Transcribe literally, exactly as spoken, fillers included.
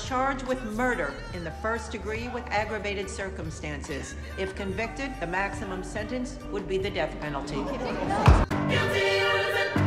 charged with murder in the first degree with aggravated circumstances. If convicted, the maximum sentence would be the death penalty. Guilty,